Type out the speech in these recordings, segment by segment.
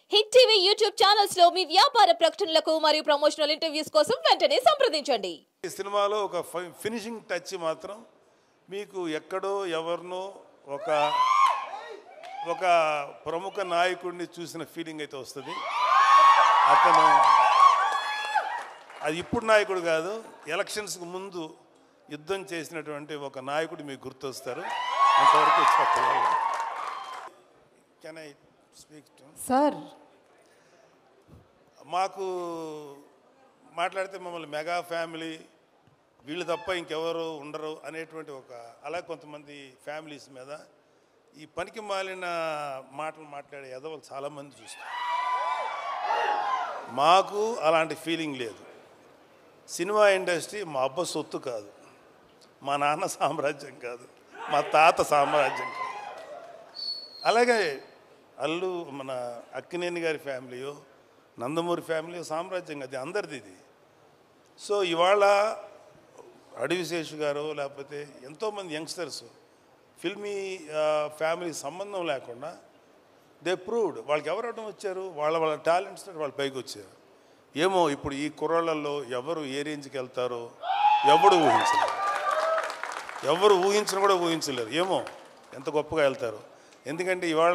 Hit TV YouTube channels లో మీ వ్యాపార ప్రకటనలకు మరియు ప్రమోషనల్ ఇంటర్వ్యూస్ కోసం వెంటనే సంప్రదించండి. ఈ సినిమాలో ఒక ఫినిషింగ్ టచ్ మాత్రం మీకు ఎక్కడో ఎవరినో ఒక ప్రముఖ నాయకుడిని చూసిన ఫీలింగ్ అయితే వస్తుంది. అతను అది ఇప్పుడు నాయకుడు కాదు, ఎలక్షన్స్కి ముందు యుద్ధం చేసినటువంటి ఒక నాయకుడు మీకు గుర్తొస్తారు. అంతవరకు చెప్పలేదు. Can I speak to sir? మాకు మాట్లాడితే మమ్మల్ని మెగా ఫ్యామిలీ, వీళ్ళు తప్ప ఇంకెవరు ఉండరు అనేటువంటి అలా కొంతమంది ఫ్యామిలీస్ మీద ఈ పనికి మాలిన మాటలు మాట్లాడే ఎదవలు చాలామంది చూస్తారు. మాకు అలాంటి ఫీలింగ్ లేదు. సినిమా ఇండస్ట్రీ మా అబ్బ సొత్తు కాదు, మా నాన్న సామ్రాజ్యం కాదు, మా తాత సామ్రాజ్యం కాదు. అలాగే మన అక్కినేని గారి ఫ్యామిలీయో నందమూరి ఫ్యామిలీ సామ్రాజ్యం, అది అందరిది ఇది. సో ఇవాళ అడవిశేషు గారు లేకపోతే ఎంతోమంది యంగ్స్టర్స్ ఫిల్మీ ఫ్యామిలీ సంబంధం లేకుండా దే ప్రూవ్డ్ వాళ్ళకి ఎవరు అడ్డం వచ్చారు, వాళ్ళ టాలెంట్స్ వాళ్ళు పైకి వచ్చారు. ఏమో ఇప్పుడు ఈ కుర్రాళ్ళల్లో ఎవరు ఏ రేంజ్కి వెళ్తారో ఎవరు ఊహించను కూడా ఊహించలేరు. ఏమో ఎంత గొప్పగా వెళ్తారు. ఎందుకంటే ఇవాళ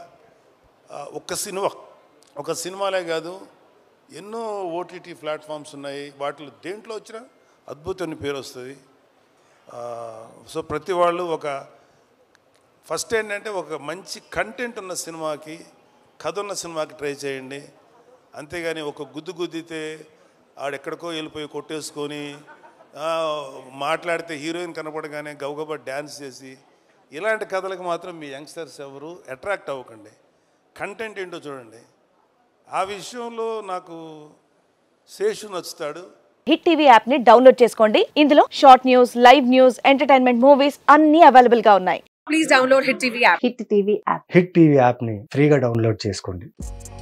ఒక సినిమాలే కాదు, ఎన్నో ఓటీటీ ప్లాట్ఫామ్స్ ఉన్నాయి. వాటిలో దేంట్లో వచ్చినా అద్భుతమైన పేరు వస్తుంది. సో ప్రతి వాళ్ళు ఫస్ట్ ఏంటంటే ఒక మంచి కంటెంట్ ఉన్న సినిమాకి, కథ ఉన్న సినిమాకి ట్రై చేయండి. అంతేగాని ఒక గుద్దితే ఆడెక్కడికో వెళ్ళిపోయి కొట్టేసుకొని మాట్లాడితే హీరోయిన్ కనపడగానే గబగబా డ్యాన్స్ చేసి ఇలాంటి కథలకు మాత్రం మీ యంగ్స్టర్స్ ఎవరు అట్రాక్ట్ అవ్వకండి. కంటెంట్ ఏంటో చూడండి. ఆ విషయంలో నాకు శేషు నచ్చుతాడు. హిట్ టీవీ యాప్ ని డౌన్లోడ్ చేసుకోండి. ఇందులో short news, live news, entertainment movies అన్ని అవైలబుల్ గా ఉన్నాయి. Please download hit TV app. Hit TV app ని ఫ్రీగా డౌన్లోడ్ చేసుకోండి.